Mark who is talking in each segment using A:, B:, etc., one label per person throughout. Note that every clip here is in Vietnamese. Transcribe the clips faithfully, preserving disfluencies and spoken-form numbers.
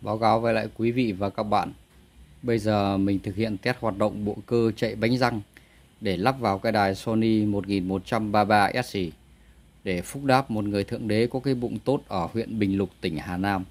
A: Báo cáo với lại quý vị và các bạn, bây giờ mình thực hiện test hoạt động bộ cơ chạy bánh răng để lắp vào cái đài Sony một nghìn một trăm ba mươi ba ét xê để phúc đáp một người thượng đế có cái bụng tốt ở huyện Bình Lục, tỉnh Hà Nam.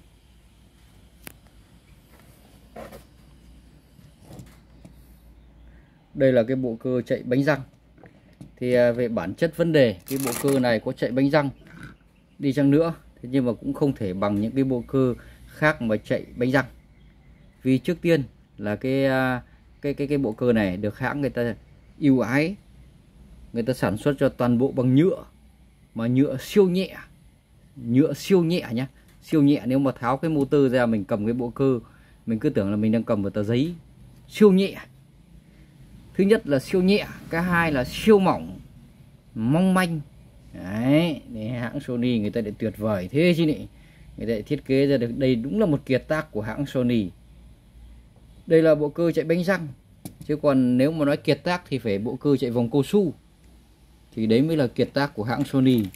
A: Đây là cái bộ cơ chạy bánh răng. Thì về bản chất vấn đề, cái bộ cơ này có chạy bánh răng đi chăng nữa, thế nhưng mà cũng không thể bằng những cái bộ cơ khác mà chạy bánh răng. Vì trước tiên là cái cái cái cái bộ cơ này được hãng người ta ưu ái, người ta sản xuất cho toàn bộ bằng nhựa, mà nhựa siêu nhẹ, nhựa siêu nhẹ nhá, siêu nhẹ. Nếu mà tháo cái motor ra, mình cầm cái bộ cơ, mình cứ tưởng là mình đang cầm một tờ giấy. Siêu nhẹ. Thứ nhất là siêu nhẹ, cái hai là siêu mỏng, mong manh. Đấy, để hãng Sony người ta để tuyệt vời thế chứ nhỉ. Người ta thiết kế ra được, đây đúng là một kiệt tác của hãng Sony. Đây là bộ cơ chạy bánh răng. Chứ còn nếu mà nói kiệt tác thì phải bộ cơ chạy vòng cao su, thì đấy mới là kiệt tác của hãng Sony.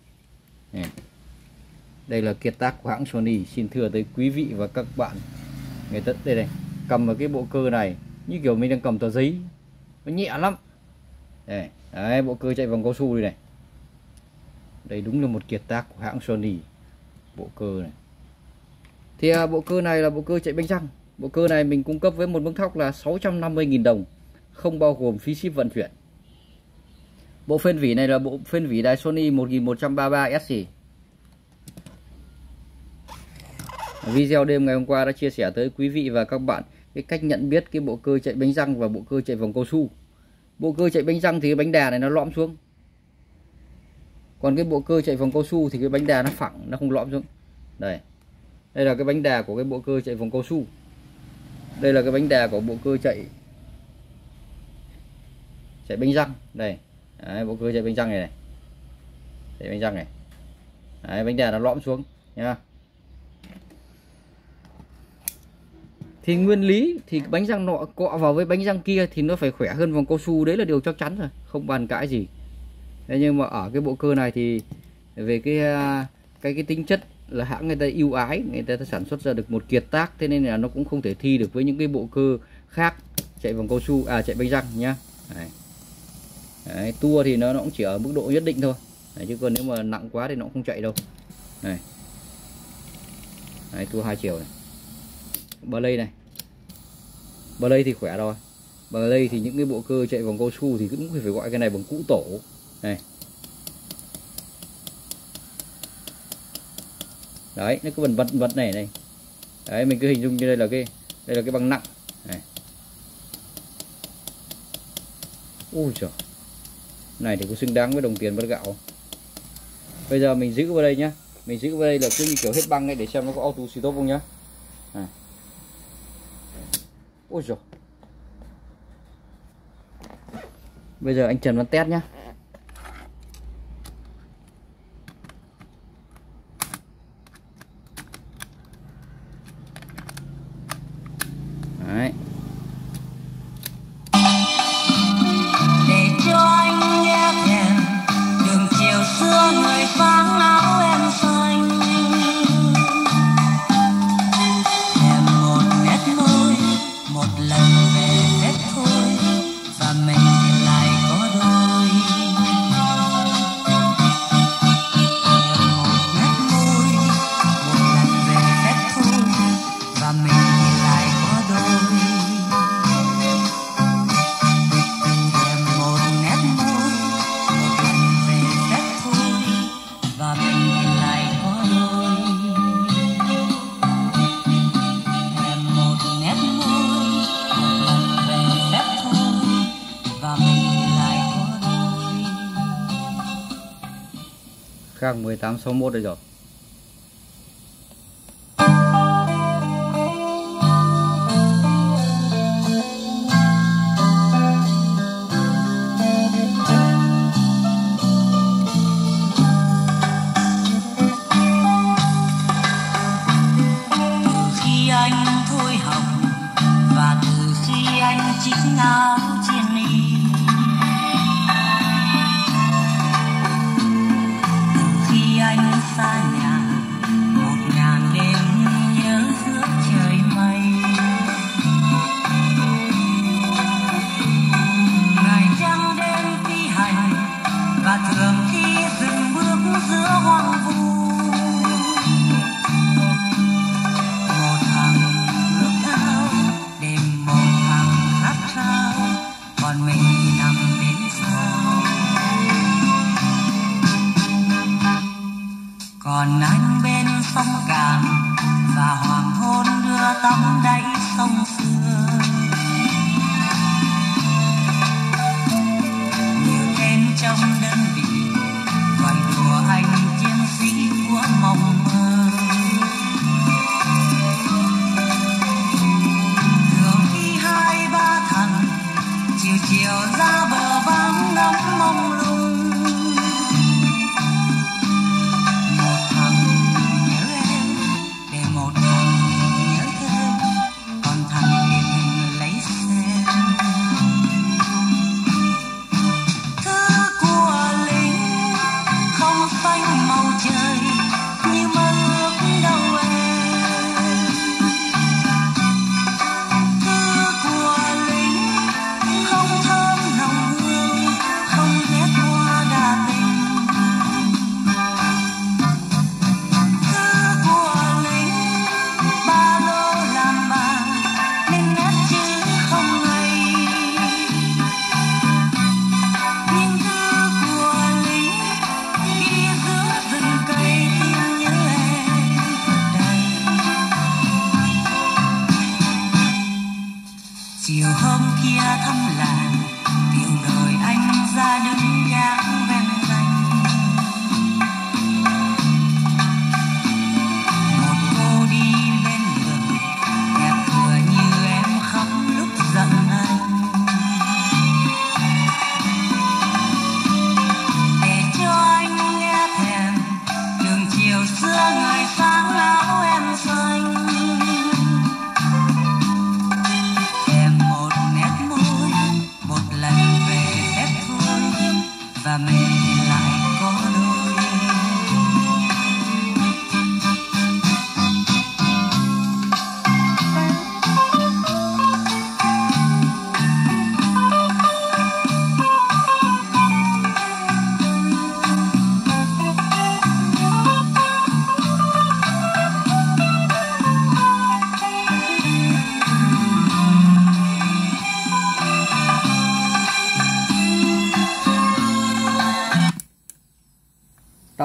A: Đây là kiệt tác của hãng Sony. Xin thưa tới quý vị và các bạn, người ta đây này, cầm vào cái bộ cơ này như kiểu mình đang cầm tờ giấy, nó nhẹ lắm. Đây, đấy, bộ cơ chạy vòng cao su đây này. Đây đúng là một kiệt tác của hãng Sony, bộ cơ này. Thì à, bộ cơ này là bộ cơ chạy bánh răng. Bộ cơ này mình cung cấp với một mức thóc là sáu trăm năm mươi nghìn đồng, không bao gồm phí ship vận chuyển. Bộ phên vỉ này là bộ phên vỉ đài Sony một nghìn một trăm ba mươi ba ét xê. Video đêm ngày hôm qua đã chia sẻ tới quý vị và các bạn cái cách nhận biết cái bộ cơ chạy bánh răng và bộ cơ chạy vòng cao su. Bộ cơ chạy bánh răng thì cái bánh đà này nó lõm xuống, còn cái bộ cơ chạy vòng cao su thì cái bánh đà nó phẳng, nó không lõm xuống. Đây, đây là cái bánh đà của cái bộ cơ chạy vòng cao su. Đây là cái bánh đà của bộ cơ chạy chạy bánh răng. Đây, đấy, bộ cơ chạy bánh răng này này, chạy bánh răng này. Đấy, bánh đà nó lõm xuống nha. Thì nguyên lý thì bánh răng nọ cọ vào với bánh răng kia thì nó phải khỏe hơn vòng cao su, đấy là điều chắc chắn rồi, không bàn cãi gì. Thế nhưng mà ở cái bộ cơ này thì về cái cái cái tính chất là hãng người ta ưu ái, người ta sản xuất ra được một kiệt tác, thế nên là nó cũng không thể thi được với những cái bộ cơ khác chạy vòng cao su, à chạy bánh răng nhá. Đấy. Đấy, tua thì nó, nó cũng chỉ ở mức độ nhất định thôi. Đấy, chứ còn nếu mà nặng quá thì nó cũng không chạy đâu. Này. Đấy, tua hai chiều này. Bờ lây này, bờ lây thì khỏe rồi. Bờ lây thì những cái bộ cơ chạy vòng cao su thì cũng phải gọi cái này bằng cũ tổ này. Đấy, nó cứ vần vật vật này này. Đấy, mình cứ hình dung như đây là cái đây là cái băng nặng này. Ui giời, này thì có xứng đáng với đồng tiền bát gạo. Bây giờ mình giữ vào đây nhá, mình giữ vào đây là cứ như kiểu hết băng ấy, để xem nó có auto stop không nhá. Này. Ôi giời, bây giờ anh Trần Văn test nhá. Đấy.
B: Để cho anh nghe thèm đường chiều xưa người vắng áo em xanh, thèm một nét môi một lần về hết thôi, và mình thì lại có đôi. Thèm một nét môi một lần về hết thôi, và mình thì lại có đôi. Thèm một nét môi một lần về hết thôi, và mình thì lại có đôi. Thèm một nét môi một lần về hết thôi, và mình thì lại có đôi.
A: Khác mười tám sáu mốt đây rồi.
B: Từ khi anh thôi học và từ khi anh chỉnh áo trên y, từ khi anh xa nhà một ngàn đêm nhớ giữa trời.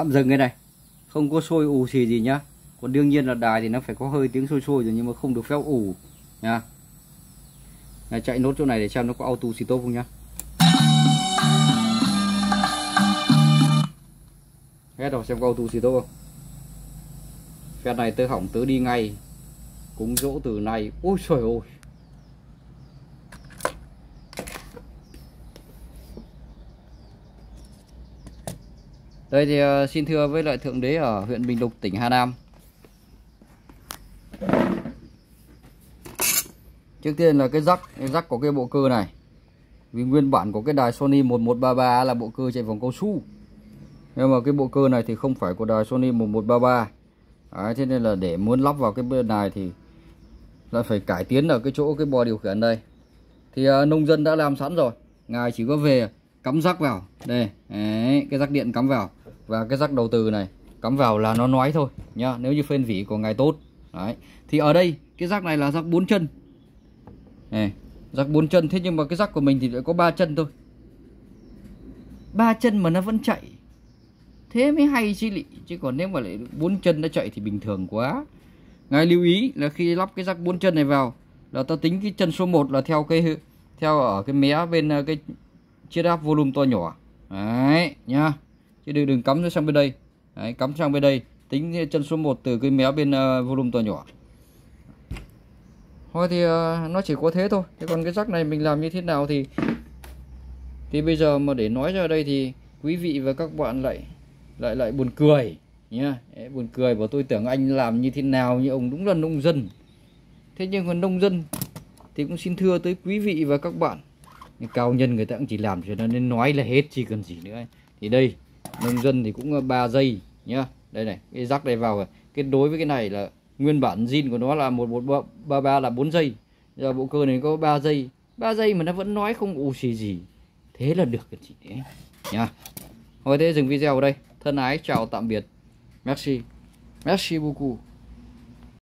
A: tạm dừng cái này, không có sôi ù xì gì nhá. Còn đương nhiên là đài thì nó phải có hơi tiếng sôi sôi rồi, nhưng mà không được phép ù nha. Này, chạy nốt chỗ này để xem nó có auto stop không nhá. Hết rồi, xem có auto stop không. Phen này tớ hỏng tớ đi ngay, cúng dỗ từ này. Ôi trời ơi, đây thì uh, xin thưa với lại thượng đế ở huyện Bình Lục, tỉnh Hà Nam. Trước tiên là cái rắc, cái rắc của cái bộ cơ này. Vì nguyên bản của cái đài Sony một một ba ba là bộ cơ chạy vòng cao su. Nhưng mà cái bộ cơ này thì không phải của đài Sony một một ba ba. Đấy, thế nên là để muốn lắp vào cái bên này thì lại phải cải tiến ở cái chỗ cái bo điều khiển đây. Thì uh, nông dân đã làm sẵn rồi. Ngài chỉ có về cắm rắc vào. Đây, đấy, cái rắc điện cắm vào. Và cái rắc đầu từ này cắm vào là nó nói thôi nhá, nếu như phên vỉ của ngài tốt. Đấy. Thì ở đây cái rắc này là rắc bốn chân. Này, rắc bốn chân, thế nhưng mà cái rắc của mình thì lại có ba chân thôi. Ba chân mà nó vẫn chạy. Thế mới hay chứ lị, chứ còn nếu mà lại bốn chân nó chạy thì bình thường quá. Ngài lưu ý là khi lắp cái rắc bốn chân này vào là ta tính cái chân số một là theo cái theo ở cái mé bên cái chiết áp volume to nhỏ. Đấy nhá. Chứ đừng, đừng cắm sang bên đây. Đấy, cắm sang bên đây, tính chân số một từ cái mé bên uh, volume to nhỏ. Thôi thì uh, nó chỉ có thế thôi. Thế còn cái rắc này mình làm như thế nào thì thì bây giờ mà để nói ra đây thì quý vị và các bạn lại lại lại buồn cười nhá. Đấy, buồn cười, bảo tôi tưởng anh làm như thế nào, như ông đúng là nông dân. Thế nhưng còn nông dân thì cũng xin thưa tới quý vị và các bạn, cao nhân người ta cũng chỉ làm cho nó nên nói là hết, chỉ cần gì nữa. Thì đây, nông dân thì cũng ba giây nhá. Đây này, cái rắc này vào kết nối với cái này là nguyên bản zin của nó là một một ba ba là bốn giây. Giờ bộ cơ này có ba giây. ba giây mà nó vẫn nói không ù xì gì. Thế là được cái chị đấy nhá. Thôi thế dừng video ở đây. Thân ái chào tạm biệt. Merci. Merci beaucoup.